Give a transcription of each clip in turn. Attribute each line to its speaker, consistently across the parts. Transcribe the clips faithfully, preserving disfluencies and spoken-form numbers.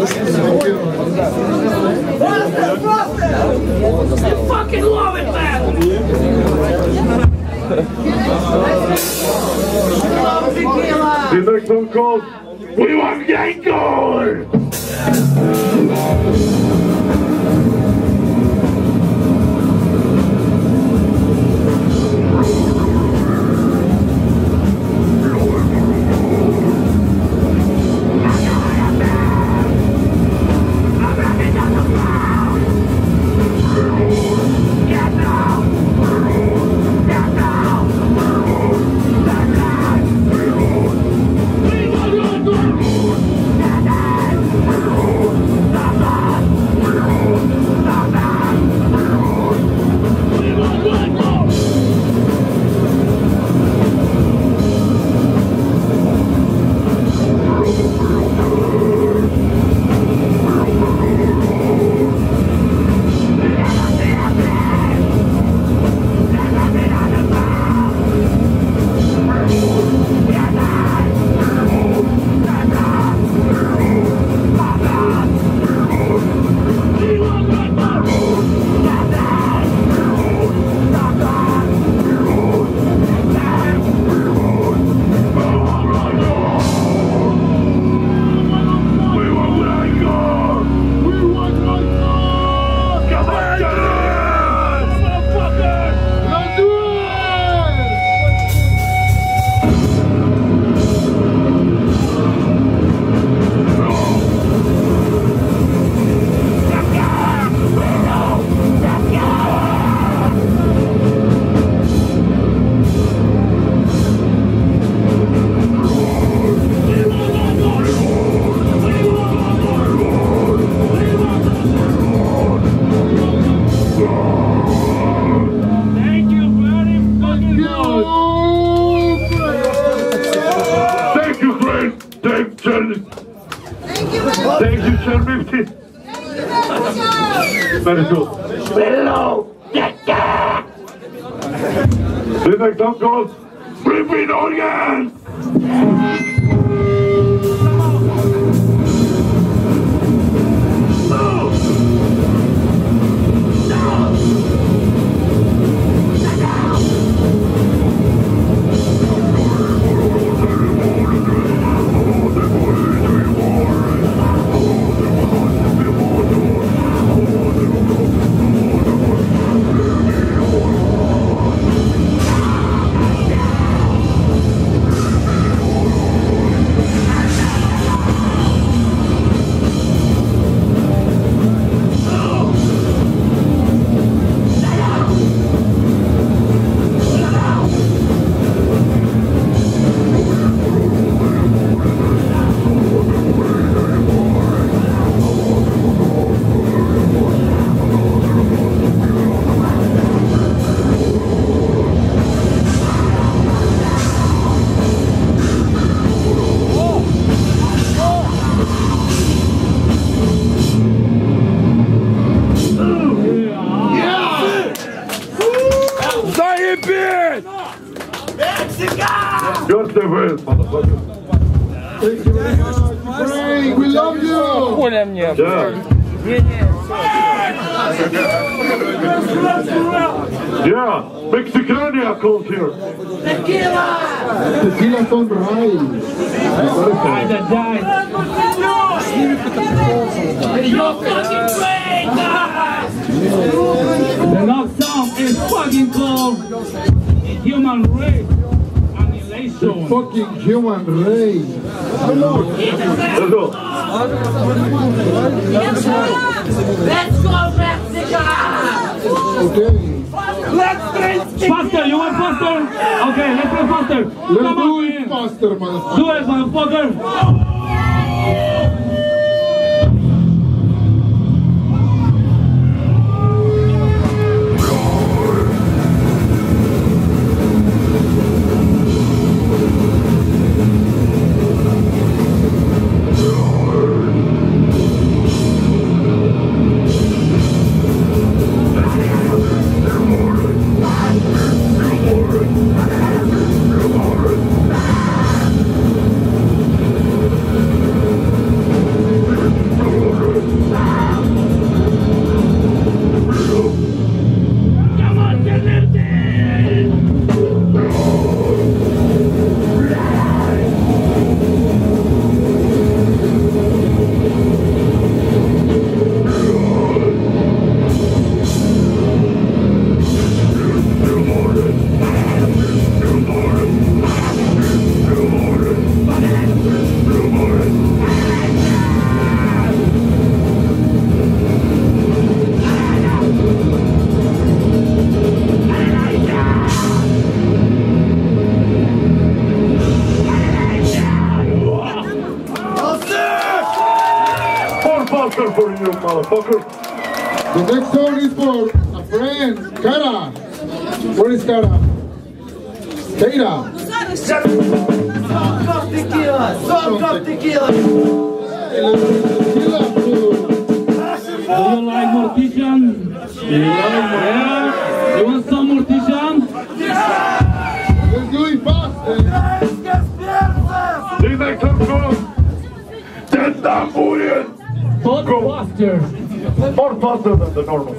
Speaker 1: Fucking love it, man!
Speaker 2: The next one called We Want Yankor! Thank you, Sir Mifty. Very good. Hello, Jacka. The next song goes, Repeat Organ. You're the best, motherfucker.
Speaker 3: Thank you very much. Frank, we love you.
Speaker 2: Yeah. Yeah, Mexicania calls here.
Speaker 1: Tequila!
Speaker 3: Tequila sunrise.
Speaker 1: You're fucking great, guys!
Speaker 4: The last song is fucking called Human Race Annihilation.
Speaker 3: Fucking human race.
Speaker 2: Let's go.
Speaker 1: Let's go, Mexico!
Speaker 3: Okay.
Speaker 1: Let's drink tequila!
Speaker 4: Faster, you want faster? Okay, let's go faster.
Speaker 3: Let's
Speaker 4: Come
Speaker 3: do
Speaker 4: on
Speaker 3: it
Speaker 4: in.
Speaker 3: faster, motherfucker.
Speaker 4: Do it, motherfucker.
Speaker 2: faster for you, motherfucker.
Speaker 3: The next song is for a friend, Kara. Where is Kara? Kara.
Speaker 1: Some cup tequila. Some cup tequila.
Speaker 3: Tequila, bro.
Speaker 4: Do you like Mortician? Yeah. You want some Mortician?
Speaker 3: Let's do it fast.
Speaker 2: The next song goes. Ten tambourine.
Speaker 4: Hot faster.
Speaker 2: More faster than the normal.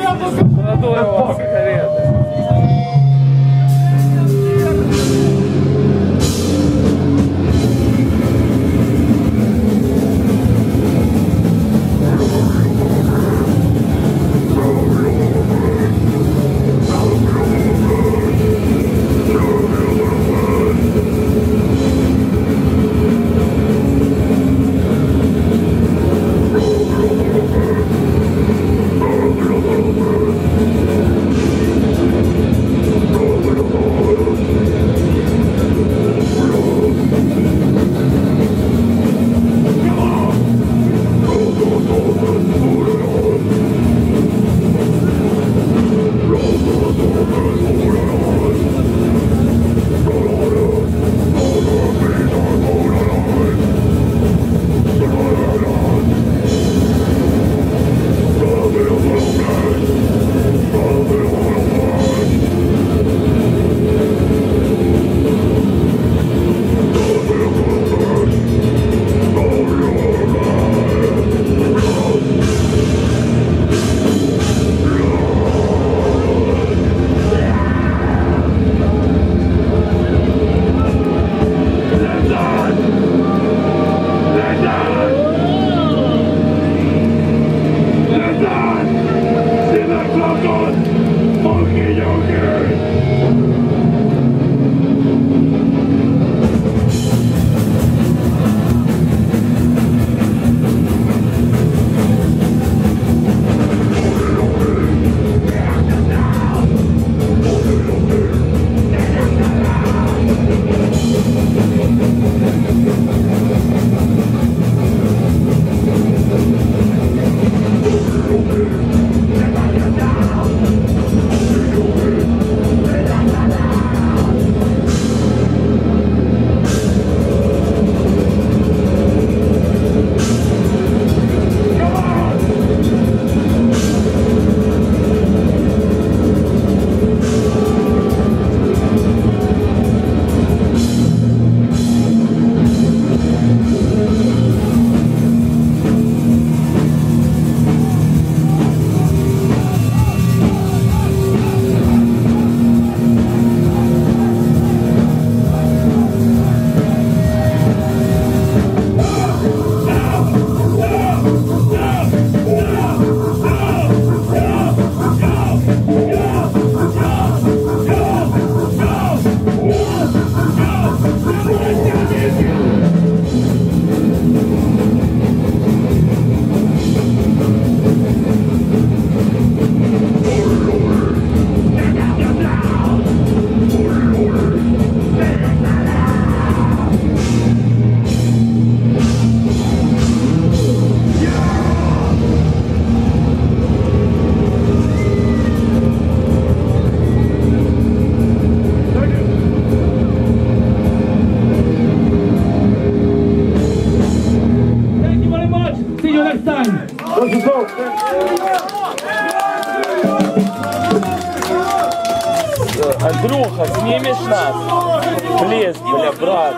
Speaker 5: Андрюха, снимешь нас? Плеск, бля, брат.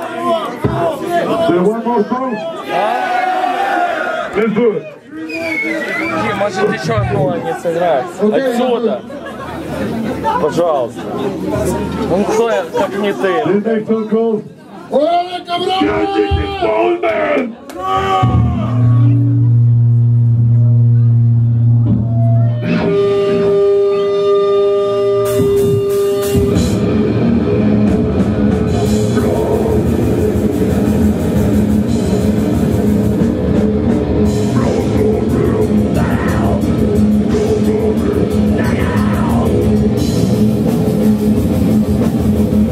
Speaker 2: Say one more song. Let's do it.
Speaker 5: Дим, может еще одно не сыграть? Отсюда. Пожалуйста. Ну кто я, как не ты?
Speaker 2: The next song goes.
Speaker 3: ¡Órale, cabrón!
Speaker 2: Getting this ball, man!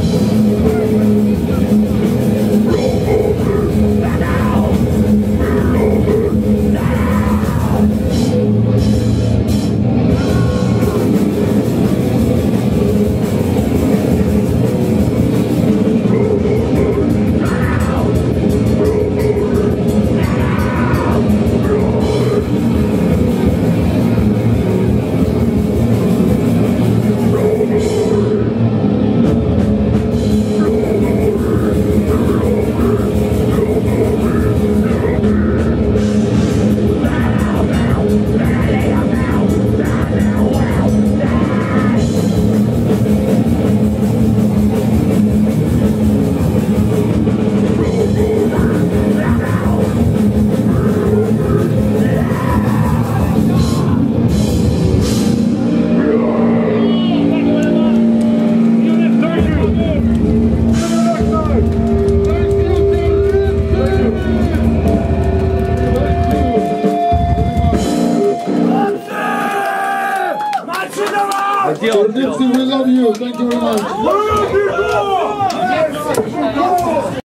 Speaker 3: ¡Vamos!
Speaker 5: А где он пел?
Speaker 3: Nipsey, we love you. Thank you very much.